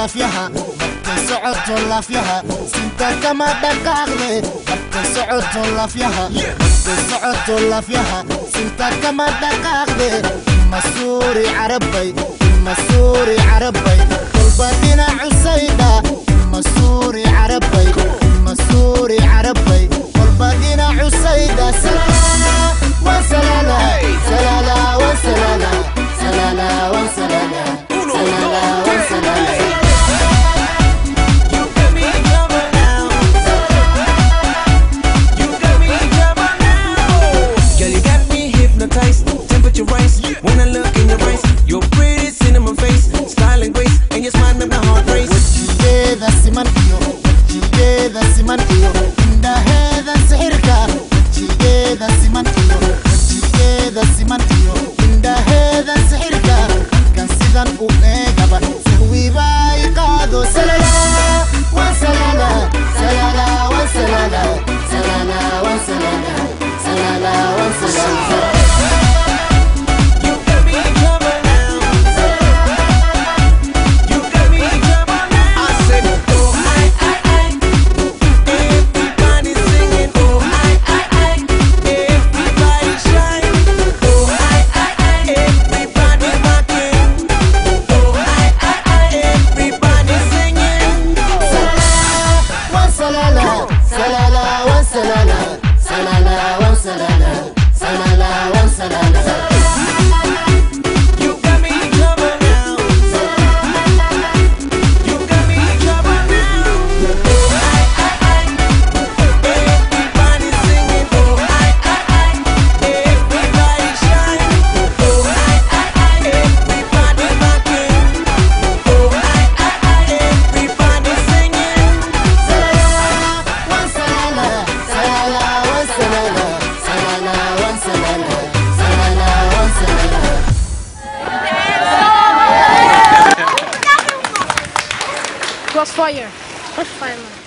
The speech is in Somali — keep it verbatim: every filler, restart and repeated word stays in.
la fiaha markay socoto la fiaha sinta kama dhaqaaqde markay socoto la fiaha markay socoto la fiaha sinta kama dhaqaaqde masuuri carabay masuuri carabay qalbadina usayda masuuri carabay masuuri carabay qalbadina usayda salala wa salala salala wa salala salala wa salala salala wa salala. When I look in your eyes, your pretty cinnamon face, style and grace, and your smile make my heart race. وجهي ذا سمن إيو وجهي ذا سمن إيو عند هذا سحرك وجهي ذا سمن إيو وجهي ذا سمن إيو عند هذا سحرك كان سيدان أوئقبا سهوي باي قادو سلالا وسلالا سلالا وسلالا سلالا وسلالا سلالا وسلالا. It was fire. It was fire, man.